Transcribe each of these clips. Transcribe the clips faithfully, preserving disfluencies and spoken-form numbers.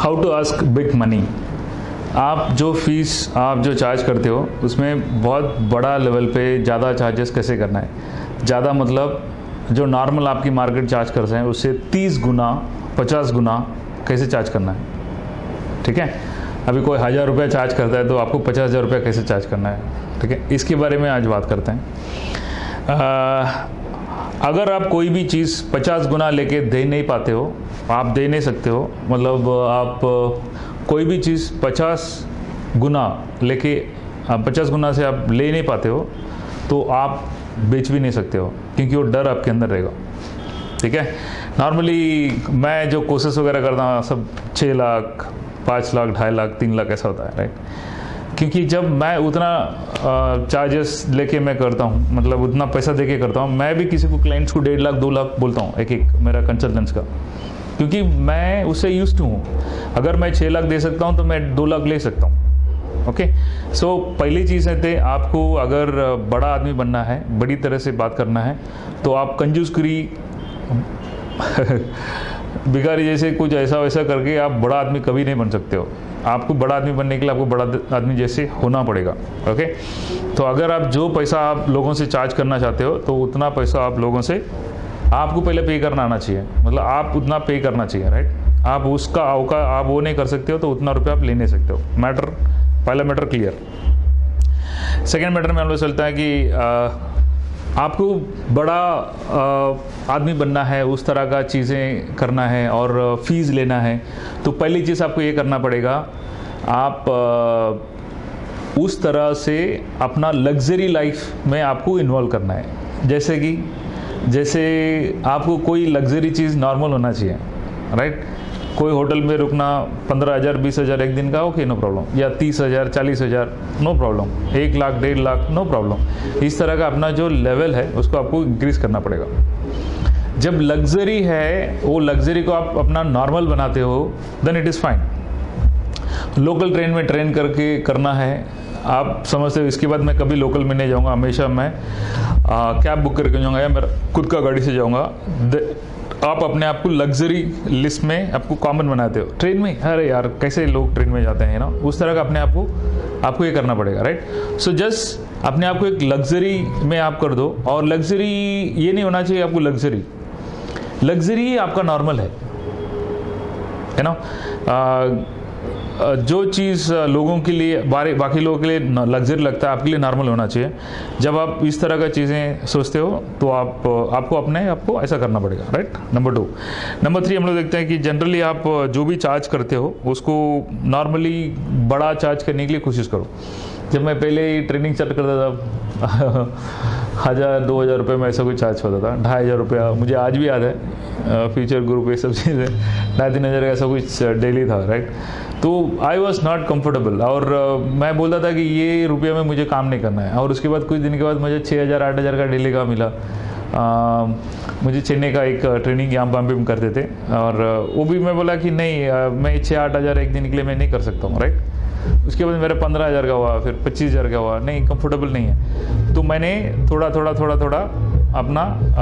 How to ask big money. आप जो fees आप जो चार्ज करते हो उसमें बहुत बड़ा लेवल पे ज़्यादा चार्जेस कैसे करना है। ज़्यादा मतलब जो नॉर्मल आपकी मार्केट चार्ज करते हैं उससे तीस गुना पचास गुना कैसे चार्ज करना है। ठीक है, अभी कोई हज़ार रुपया चार्ज करता है तो आपको पचास हज़ार रुपया कैसे चार्ज करना है। ठीक है, इसके बारे में आज बात करते हैं। आ, अगर आप कोई भी चीज़ पचास गुना लेके दे नहीं पाते हो, आप दे नहीं सकते हो, मतलब आप कोई भी चीज़ पचास गुना लेके पचास गुना से आप ले नहीं पाते हो तो आप बेच भी नहीं सकते हो, क्योंकि वो डर आपके अंदर रहेगा। ठीक है, नॉर्मली मैं जो कोर्सेस वगैरह करता हूँ सब छः लाख पाँच लाख ढाई लाख तीन लाख ऐसा होता है, राइट। क्योंकि जब मैं उतना चार्जेस लेके मैं करता हूँ, मतलब उतना पैसा देके करता हूँ, मैं भी किसी को क्लाइंट्स को डेढ़ लाख दो लाख बोलता हूँ एक एक मेरा कंसल्टेंट्स का, क्योंकि मैं उससे यूज्ड हूँ। अगर मैं छः लाख दे सकता हूँ तो मैं दो लाख ले सकता हूँ। ओके, सो पहली चीज़ है थे आपको अगर बड़ा आदमी बनना है, बड़ी तरह से बात करना है, तो आप कंजूसगिरी भिखारी जैसे कुछ ऐसा वैसा करके आप बड़ा आदमी कभी नहीं बन सकते हो। आपको बड़ा आदमी बनने के लिए आपको बड़ा आदमी जैसे होना पड़ेगा। ओके, तो अगर आप जो पैसा आप लोगों से चार्ज करना चाहते हो तो उतना पैसा आप लोगों से आपको पहले पे करना आना चाहिए, मतलब आप उतना पे करना चाहिए, राइट। आप उसका अवका आप वो नहीं कर सकते हो तो उतना रुपया आप ले नहीं सकते हो। मैटर पहला मैटर क्लियर। सेकेंड मैटर में हम लोग चलता है कि आ, आपको बड़ा आ, आदमी बनना है, उस तरह का चीज़ें करना है और फीस लेना है, तो पहली चीज़ आपको ये करना पड़ेगा, आप आ, उस तरह से अपना लग्जरी लाइफ में आपको इन्वॉल्व करना है। जैसे कि जैसे आपको कोई लग्जरी चीज़ नॉर्मल होना चाहिए, राइट। कोई होटल में रुकना पंद्रह हज़ार बीस हज़ार एक दिन का, ओके नो प्रॉब्लम, या तीस हज़ार चालीस हज़ार नो प्रॉब्लम, एक लाख डेढ़ लाख नो प्रॉब्लम। इस तरह का अपना जो लेवल है उसको आपको इंक्रीज करना पड़ेगा। जब लग्जरी है वो लग्जरी को आप अपना नॉर्मल बनाते हो then it is fine. Local train में ट्रेन करके करना है, आप समझते हो। इसके बाद मैं कभी लोकल में नहीं जाऊँगा, हमेशा मैं कैब बुक करके जाऊँगा या मेरा खुद का गाड़ी से जाऊँगा। आप अपने आप को लग्जरी लिस्ट में आपको कॉमन बनाते हो। ट्रेन में अरे यार कैसे लोग ट्रेन में जाते हैं ना, उस तरह का अपने आप को आपको ये करना पड़ेगा, राइट। सो जस्ट अपने आप को एक लग्जरी में आप कर दो। और लग्जरी ये नहीं होना चाहिए आपको लग्जरी लग्जरी आपका नॉर्मल है है ना। जो चीज़ लोगों के लिए बाकी लोगों के लिए लग्जरी लगता है आपके लिए नॉर्मल होना चाहिए। जब आप इस तरह का चीज़ें सोचते हो तो आप आपको अपने आपको ऐसा करना पड़ेगा, right. Number two number three हम लोग देखते हैं कि जनरली आप जो भी चार्ज करते हो उसको नॉर्मली बड़ा चार्ज करने के लिए कोशिश करो। जब मैं पहले ट्रेनिंग चार्ज करता था हज़ार दो हज़ार रुपये में ऐसा कोई चार्ज होता था, ढाई हज़ार रुपया मुझे आज भी याद है। फ्यूचर ग्रुप ये सब चीज़ें ढाई तीन हज़ार का ऐसा कुछ डेली था, राइट। तो आई वॉज नॉट कम्फर्टेबल और uh, मैं बोलता था कि ये रुपये में मुझे काम नहीं करना है। और उसके बाद कुछ दिन के बाद मुझे छः हज़ार आठ हज़ार का डेली का मिला। uh, मुझे चेन्नई का एक ट्रेनिंग यहाँ पे हम करते थे और uh, वो भी मैं बोला कि नहीं uh, मैं छः आठ हज़ार एक दिन के लिए मैं नहीं कर सकता हूँ, राइट। उसके बाद मेरा पंद्रह हज़ार का हुआ, फिर पच्चीस हज़ार का हुआ, नहीं कंफर्टेबल नहीं है। तो मैंने थोड़ा थोड़ा थोड़ा थोड़ा अपना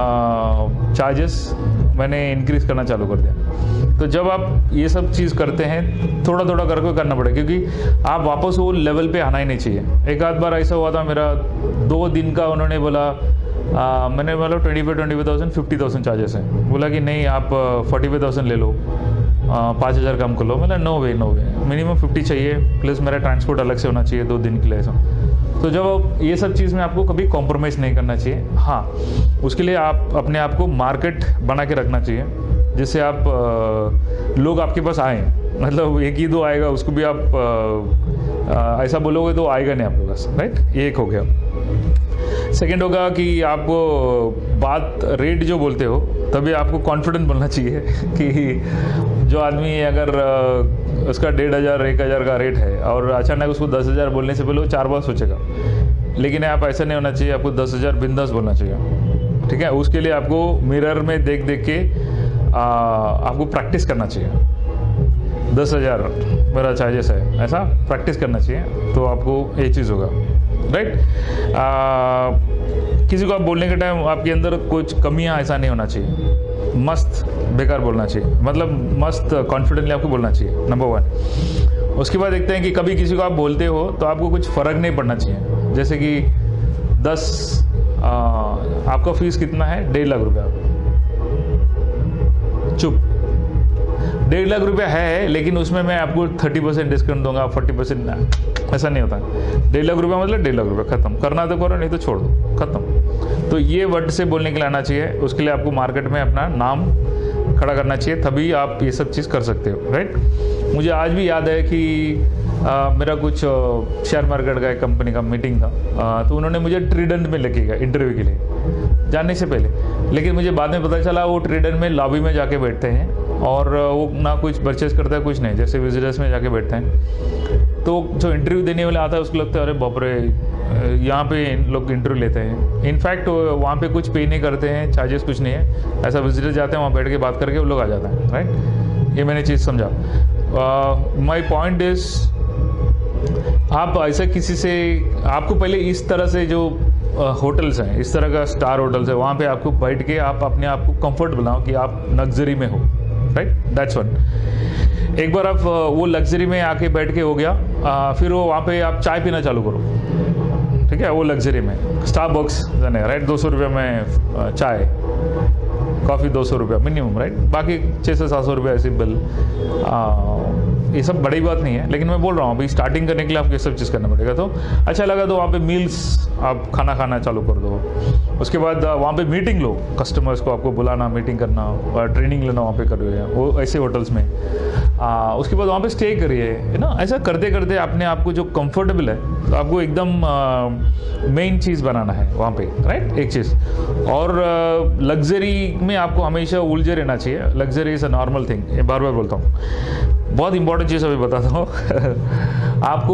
चार्जेस मैंने इंक्रीज़ करना चालू कर दिया। तो जब आप ये सब चीज़ करते हैं थोड़ा थोड़ा करके करना पड़ेगा, क्योंकि आप वापस वो लेवल पे आना ही नहीं चाहिए। एक आध बार ऐसा हुआ था मेरा, दो दिन का उन्होंने बोला आ, मैंने बोला twenty five twenty five thousand fifty thousand charges हैं। बोला कि नहीं आप फोर्टी फाइव थाउजेंड ले लो, पाँच हज़ार कम कर लो। मतलब no way no way minimum fifty चाहिए, प्लस मेरा ट्रांसपोर्ट अलग से होना चाहिए दो दिन के लिए ऐसा। तो जब ये सब चीज़ में आपको कभी कॉम्प्रोमाइज़ नहीं करना चाहिए। हाँ, उसके लिए आप अपने आप को मार्केट बना के रखना चाहिए, जिससे आप आ, लोग आपके पास आएँ। मतलब एक ही दो आएगा, उसको भी आप आ, आ, ऐसा बोलोगे तो आएगा नहीं आपके पास, राइट। ये एक हो गया। सेकेंड होगा कि आपको बात रेट जो बोलते हो तभी आपको कॉन्फिडेंट बोलना चाहिए कि जो आदमी अगर उसका डेढ़ हज़ार एक हज़ार का रेट है और अचानक उसको दस हज़ार बोलने से पहले वो चार बार सोचेगा। लेकिन आप ऐसा नहीं होना चाहिए, आपको दस हज़ार बिंदास बोलना चाहिए। ठीक है, उसके लिए आपको मिरर में देख देख के आ, आपको प्रैक्टिस करना चाहिए। दस हज़ार मेरा चार्जेस है, ऐसा प्रैक्टिस करना चाहिए, तो आपको ये चीज़ होगा, राइट। किसी को आप बोलने के टाइम आपके अंदर कुछ कमियां ऐसा नहीं होना चाहिए। मस्त बेकार बोलना चाहिए, मतलब मस्त कॉन्फिडेंटली आपको बोलना चाहिए, नंबर वन। उसके बाद देखते हैं कि कभी किसी को आप बोलते हो तो आपको कुछ फ़र्क नहीं पड़ना चाहिए। जैसे कि दस आ, आपका फीस कितना है, डेढ़ लाख रुपया, चुप, डेढ़ लाख रुपया है, लेकिन उसमें मैं आपको थर्टी परसेंट डिस्काउंट दूंगा, फोर्टी परसेंट, ऐसा नहीं होता। डेढ़ लाख रुपया मतलब डेढ़ लाख रुपया, खत्म, करना तो करो, नहीं तो छोड़ दो, खत्म। तो ये वर्ड से बोलने के लिए आना चाहिए। उसके लिए आपको मार्केट में अपना नाम खड़ा करना चाहिए, तभी आप ये सब चीज़ कर सकते हो, राइट। मुझे आज भी याद है कि आ, मेरा कुछ शेयर मार्केट का एक कंपनी का मीटिंग था, आ, तो उन्होंने मुझे ट्रीडेंट में लेके गया इंटरव्यू के लिए जानने से पहले, लेकिन मुझे बाद में पता चला वो ट्रीडेंट में लॉबी में जाके बैठते हैं और वो ना कुछ परचेस करता है, कुछ नहीं, जैसे विजिटर्स में जाके बैठते हैं। तो जो इंटरव्यू देने वाला आता है उसको लगता है अरे बाप रे, यहाँ पे लोग इंटरव्यू लेते हैं। इनफैक्ट वहाँ पे कुछ पे नहीं करते हैं, चार्जेस कुछ नहीं है, ऐसा विजिटर जाते हैं वहाँ बैठ के बात करके वो लोग आ जाते हैं, राइट। ये मैंने चीज़ समझा। माई पॉइंट इज, आप ऐसा किसी से, आपको पहले इस तरह से जो होटल्स हैं, इस तरह का स्टार होटल्स है, वहाँ पे आपको बैठ के आप अपने आप को कंफर्ट बनाओ कि आप लग्जरी में हो, राइट, दैट्स वन। एक बार आप वो लग्जरी में आके बैठ के हो गया, आ, फिर वो वहाँ पे आप चाय पीना चालू करो, ठीक है, वो लग्जरी में, स्टारबक्स जाने, राइट, दो सौ रुपये में चाय, कॉफ़ी दो सौ रुपया मिनिमम, राइट, बाकी छः से सात सौ रुपये ऐसी बिल। ये सब बड़ी बात नहीं है, लेकिन मैं बोल रहा हूँ अभी स्टार्टिंग करने के लिए आपको ये सब चीज़ करना पड़ेगा। तो अच्छा लगा तो वहाँ पे मील्स आप खाना खाना चालू कर दो। उसके बाद वहाँ पे मीटिंग लो, कस्टमर्स को आपको बुलाना, मीटिंग करना और ट्रेनिंग लेना वहाँ पे करिए, वो ऐसे होटल्स में। आ, उसके बाद वहाँ पे स्टे करिए, है ना। ऐसा करते करते अपने आप को जो कंफर्टेबल है, तो आपको एकदम मेन चीज़ बनाना है वहाँ पे, राइट, एक चीज़। और लग्जरी में आपको हमेशा उलझे रहना चाहिए। Luxury is a normal thing, ये बार बार बोलता हूँ। बहुत इंपॉर्टेंट चीज़ अभी बताता हूँ आपको।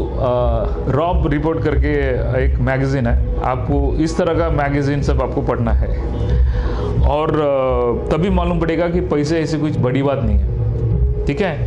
रॉब रिपोर्ट करके एक मैगज़ीन है, आपको इस तरह का मैगज़ीन सब आपको पढ़ना है, और तभी मालूम पड़ेगा कि पैसे ऐसी कुछ बड़ी बात नहीं है, ठीक है।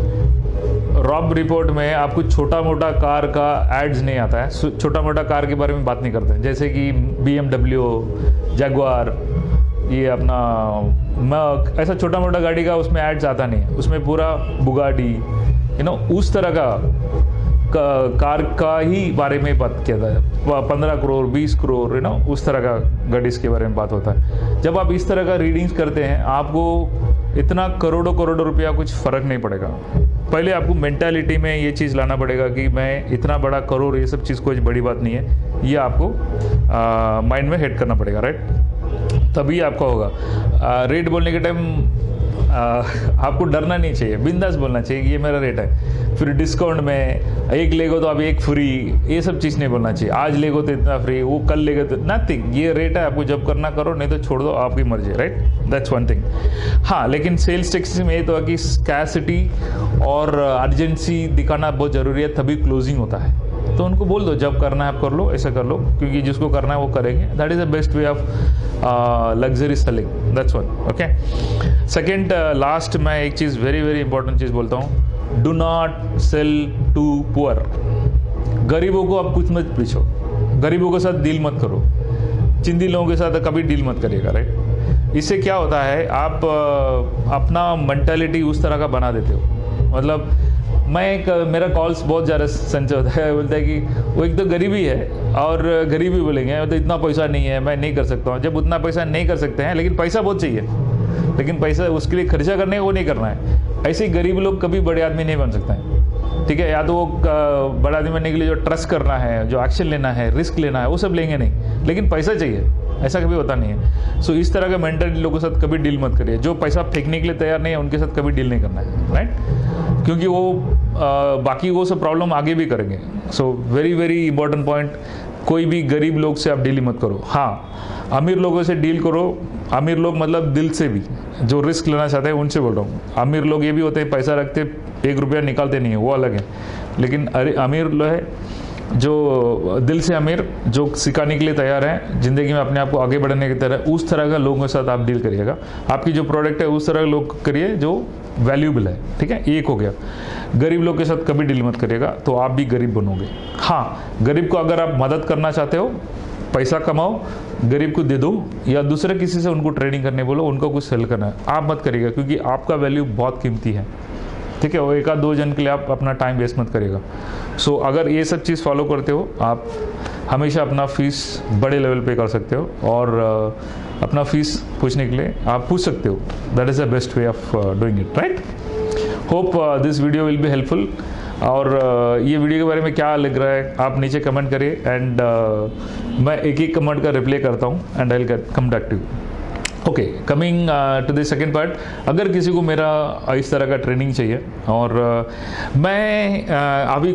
रॉब रिपोर्ट में आपको छोटा मोटा कार का एड्स नहीं आता है, छोटा मोटा कार के बारे में बात नहीं करते हैं, जैसे कि बी एम डब्ल्यू, जगुआर, ये अपना मर्क, ऐसा छोटा मोटा गाड़ी का उसमें एड्स आता नहीं है। उसमें पूरा बुगाडी, यू नो, उस तरह का, का कार का ही बारे में बात किया था, पंद्रह करोड़ बीस करोड़, यू नो, उस तरह का गाड़ीज के बारे में बात होता है। जब आप इस तरह का रीडिंग्स करते हैं, आपको इतना करोड़ों करोड़ों रुपया कुछ फ़र्क नहीं पड़ेगा। पहले आपको मेंटालिटी में ये चीज़ लाना पड़ेगा कि मैं इतना बड़ा करोड़, ये सब चीज़ कोई बड़ी बात नहीं है, ये आपको माइंड में हेड करना पड़ेगा, राइट, तभी आपका होगा। रेट बोलने के टाइम आपको डरना नहीं चाहिए, बिंदास बोलना चाहिए कि ये मेरा रेट है। फिर डिस्काउंट में एक लेगो तो आप एक फ्री, ये सब चीज़ नहीं बोलना चाहिए। आज लेगो तो इतना फ्री, वो कल लेगो तो नथिंग, ये रेट है, आपको जब करना करो, नहीं तो छोड़ दो, आपकी मर्जी, राइट, दैट्स वन थिंग। हाँ, लेकिन सेल्स टैक्स में ये तो है कि स्कैसिटी और अर्जेंसी दिखाना बहुत ज़रूरी है, तभी क्लोजिंग होता है। तो उनको बोल दो जब करना है आप कर लो, ऐसा कर लो, क्योंकि जिसको करना है वो करेंगे। That is the best way of luxury selling, that's one, okay. Second last, मैं एक चीज़ वेरी वेरी इंपॉर्टेंट चीज़ बोलता हूँ, do not sell to poor. गरीबों को आप कुछ मत बेचो, गरीबों के साथ डील मत करो, चिंदी लोगों के साथ कभी डील मत करिएगा, राइट। इससे क्या होता है, आप uh, अपना मेंटालिटी उस तरह का बना देते हो। मतलब मैं एक, मेरा कॉल्स बहुत ज़्यादा संचय होता है, बोलता है कि वो एक तो गरीबी है, और गरीबी बोलेंगे तो इतना पैसा नहीं है, मैं नहीं कर सकता हूँ। जब उतना पैसा नहीं कर सकते हैं, लेकिन पैसा बहुत चाहिए, लेकिन पैसा उसके लिए खर्चा करने वो नहीं करना है। ऐसे ही गरीब लोग कभी बड़े आदमी नहीं बन सकते हैं, ठीक है। या तो वो बड़ा आदमी बनने के लिए जो ट्रस्ट करना है, जो एक्शन लेना है, रिस्क लेना है, वो सब लेंगे नहीं, लेकिन पैसा चाहिए, ऐसा कभी होता नहीं है। सो so, इस तरह के मेंटल लोगों के साथ कभी डील मत करिए। जो पैसा फेंकने के लिए तैयार नहीं है, उनके साथ कभी डील नहीं करना है, राइट, क्योंकि वो आ, बाकी वो सब प्रॉब्लम आगे भी करेंगे। So very very important point, कोई भी गरीब लोग से आप डील मत करो। हाँ, अमीर लोगों से डील करो। अमीर लोग मतलब दिल से भी, जो रिस्क लेना चाहते हैं उनसे बोल रहा हूँ। अमीर लोग ये भी होते हैं, पैसा रखते एक रुपया निकालते नहीं है, वो अलग है। लेकिन अरे अमीर लोग है जो दिल से अमीर, जो सिखाने के लिए तैयार है, ज़िंदगी में अपने आप को आगे बढ़ाने की तरह, उस तरह का लोगों के साथ आप डील करिएगा। आपकी जो प्रोडक्ट है उस तरह के लोग करिए जो वैल्यूबल है, ठीक है। एक हो गया। गरीब लोग के साथ कभी डील मत करिएगा, तो आप भी गरीब बनोगे। हाँ, गरीब को अगर आप मदद करना चाहते हो, पैसा कमाओ, गरीब को दे दो या दूसरे किसी से उनको ट्रेडिंग करने बोलो, उनको कुछ सेल करना है, आप मत करिएगा, क्योंकि आपका वैल्यू बहुत कीमती है, ठीक है। वो एक आध दो जन के लिए आप अपना टाइम वेस्ट मत करिएगा। सो so, अगर ये सब चीज़ फॉलो करते हो, आप हमेशा अपना फीस बड़े लेवल पे कर सकते हो, और अपना फीस पूछने के लिए आप पूछ सकते हो। That is the best way of doing it, right. Hope this video will be helpful. और uh, ये वीडियो के बारे में क्या लग रहा है आप नीचे कमेंट करिए, एंड uh, मैं एक एक कमेंट का रिप्लाई करता हूँ, and I will come back to you. Okay, coming to the second part, अगर किसी को मेरा इस तरह का ट्रेनिंग चाहिए, और uh, मैं uh, अभी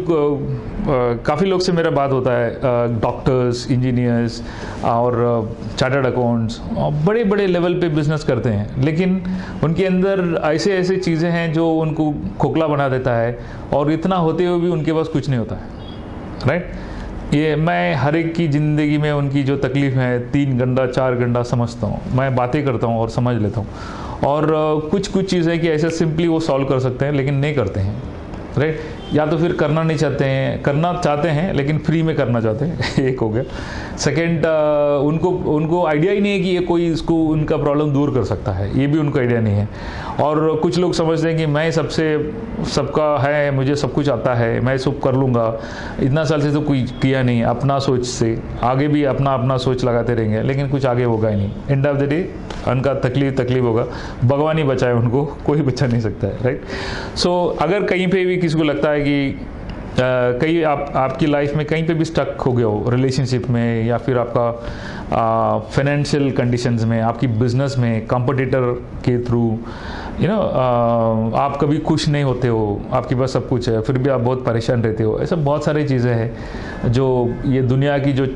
uh, काफ़ी लोग से मेरा बात होता है, डॉक्टर्स, uh, इंजीनियर्स और चार्टर्ड uh, अकाउंट्स, बड़े बड़े लेवल पे बिजनेस करते हैं, लेकिन उनके अंदर ऐसे ऐसे चीज़ें हैं जो उनको खोखला बना देता है, और इतना होते हुए भी उनके पास कुछ नहीं होता है, राइट। ये मैं हर एक की ज़िंदगी में उनकी जो तकलीफ़ है तीन घंटा चार घंटा समझता हूँ, मैं बातें करता हूँ और समझ लेता हूँ, और कुछ कुछ चीज़ें कि ऐसे सिंपली वो सॉल्व कर सकते हैं, लेकिन नहीं करते हैं, राइट। या तो फिर करना नहीं चाहते हैं, करना चाहते हैं लेकिन फ्री में करना चाहते हैं एक हो गया। सेकंड, उनको उनको आइडिया ही नहीं है कि ये कोई इसको उनका प्रॉब्लम दूर कर सकता है, ये भी उनको आइडिया नहीं है। और कुछ लोग समझते हैं कि मैं सबसे सबका है, मुझे सब कुछ आता है, मैं सब कर लूँगा, इतना साल से तो कोई किया नहीं, अपना सोच से आगे भी अपना अपना सोच लगाते रहेंगे, लेकिन कुछ आगे होगा ही नहीं। एंड ऑफ द डे उनका तकलीफ तकलीफ होगा, भगवान ही बचाए उनको, कोई बचा नहीं सकता है, राइट। सो so, अगर कहीं पे भी किसी को लगता है कि आ, कहीं आप आपकी लाइफ में कहीं पे भी स्टक हो गए हो, रिलेशनशिप में या फिर आपका फाइनेंशियल कंडीशंस में, आपकी बिजनेस में कंपटीटर के थ्रू, यू नो आप कभी खुश नहीं होते हो, आपके पास सब कुछ है फिर भी आप बहुत परेशान रहते हो, ऐसा बहुत सारी चीज़ें हैं जो ये दुनिया की जो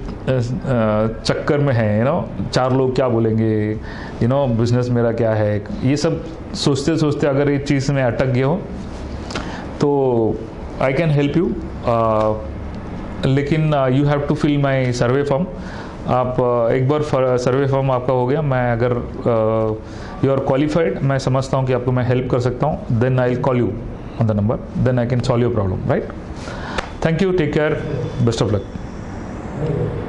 चक्कर में है, यू नो चार लोग क्या बोलेंगे, यू नो बिजनेस मेरा क्या है, ये सब सोचते सोचते अगर एक चीज़ में अटक गए हो तो आई कैन हेल्प यू, लेकिन you have to fill my survey form. आप uh, एक बार सर्वे फॉर्म आपका हो गया, मैं अगर यू आर क्वालिफाइड, मैं समझता हूँ कि आपको मैं हेल्प कर सकता हूँ, then I will call you on the number, then I can solve your problem, right. Thank you, take care, best of luck.